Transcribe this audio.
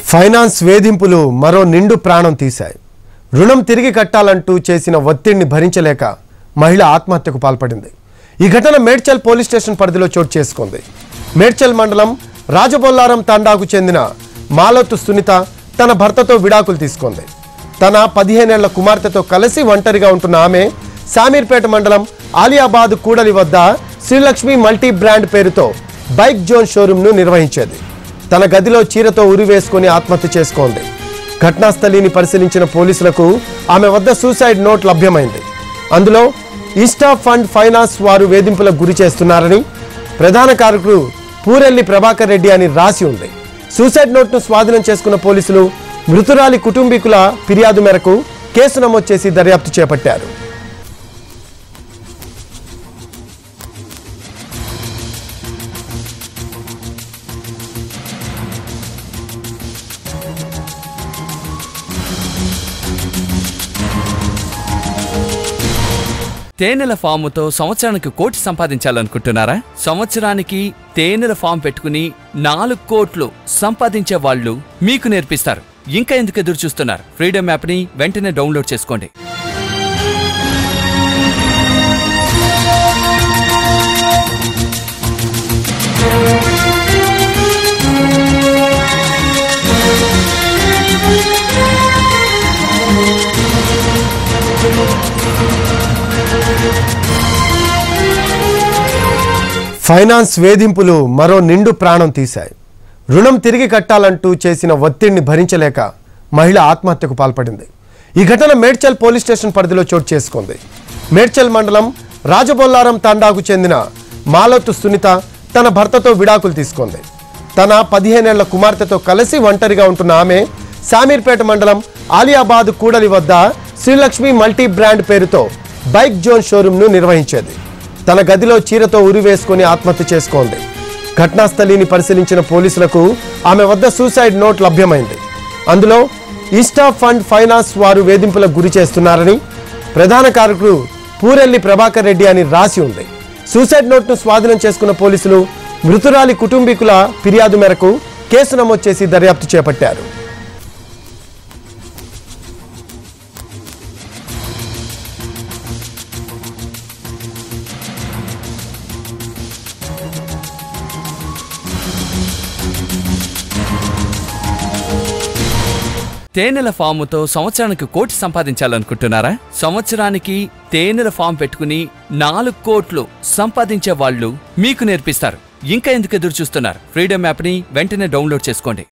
Finance వేధింపులు మరో నిండు ప్రాణం తీశాయి. రుణం తిరిగి కట్టాలంటూ చేసిన ఒత్తిడిని భరించలేక మహిళ ఆత్మహత్యకు పాల్పడింది. ఈ ఘటన మేడ్చల్ పోలీస్ స్టేషన్ పరిధిలో చోటు చేసుకుంది. మేడ్చల్ మండలం రాజబొల్లారం తండాకు చెందిన మాలతు సునీత తన భర్తతో విడాకులు తీసుకుంది. తన 15 ఏళ్ల కుమార్తెతో కలిసి ఒంటరిగా ఉంటున్న ఆమె సామీర్పేట మండలం ఆలియాబాద్ కూడలి వద్ద శ్రీలక్ష్మి మల్టీ బ్రాండ్ పేరుతో బైక్ జోన్ షోరూంను నిర్వహించేది. తన గదిలో చీరతో ఉరివేసుకుని ఆత్మహత్య చేసుకుంది. ఘటనా స్థలిని పరిశీలించిన పోలీసులకు ఆమె వద్ద సూసైడ్ నోట్ లభ్యమైంది. అందులో ఇన్స్టా ఫండ్ ఫైనాన్స్ వారు వేధింపులకు గురి చేస్తున్నారని, ప్రధాన కారకుడు పూరెల్లి ప్రభాకర్ రెడ్డి అని రాసి ఉంది. సూసైడ్ నోట్ను స్వాధీనం చేసుకున్న పోలీసులు మృతురాలి కుటుంబీకుల ఫిర్యాదు మేరకు కేసు నమోదు చేసి దర్యాప్తు చేపట్టారు. తేనెల ఫాముతో సంవత్సరానికి 1 కోటి సంపాదించాలనుకుంటున్నారా? సంవత్సరానికి తేనెల ఫామ్ పెట్టుకుని 4 కోట్లు సంపాదించే వాళ్ళు మీకు నేర్పిస్తారు. ఇంకా ఎందుకు ఎదురు చూస్తున్నారు? ఫ్రీడమ్ యాప్ని వెంటనే డౌన్లోడ్ చేసుకోండి. ఫైనాన్స్ వేధింపులు మరో నిండు ప్రాణం తీశాయి. రుణం తిరిగి కట్టాలంటూ చేసిన ఒత్తిడిని భరించలేక మహిళ ఆత్మహత్యకు పాల్పడింది. ఈ ఘటన మేడ్చల్ పోలీస్ స్టేషన్ పరిధిలో చోటు చేసుకుంది. మేడ్చల్ మండలం రాజబొల్లారం తండాకు చెందిన మాలతు సునీత తన భర్తతో విడాకులు తీసుకుంది. తన 15 ఏళ్ల కుమార్తెతో కలిసి ఒంటరిగా ఉంటున్న ఆమె సామీర్పేట మండలం ఆలియాబాద్ కూడలి వద్ద శ్రీలక్ష్మి మల్టీ బ్రాండ్ పేరుతో బైక్ జోన్ షోరూంను నిర్వహించేది. తన గదిలో చీరతో ఉరివేసుకుని ఆత్మహత్య చేసుకుంది. ఘటనా స్థలిని పరిశీలించిన పోలీసులకు ఆమె వద్ద సూసైడ్ నోట్ లభ్యమైంది. అందులో ఇన్స్టా ఫండ్ ఫైనాన్స్ వారు వేధింపులకు గురి చేస్తున్నారని, ప్రధాన కారకుడు పూరెల్లి ప్రభాకర్ రెడ్డి అని రాసి ఉంది. సూసైడ్ నోట్ను స్వాధీనం చేసుకున్న పోలీసులు మృతురాలి కుటుంబీకుల ఫిర్యాదు మేరకు కేసు నమోదు చేసి దర్యాప్తు చేపట్టారు. తేనెల ఫాముతో సంవత్సరానికి 1 కోటి సంపాదించాలనుకుంటున్నారా? సంవత్సరానికి తేనెల ఫామ్ పెట్టుకుని 4 కోట్లు సంపాదించే వాళ్ళు మీకు నేర్పిస్తారు. ఇంకా ఎందుకు ఎదురు చూస్తున్నారు? ఫ్రీడమ్ యాప్ని వెంటనే డౌన్లోడ్ చేసుకోండి.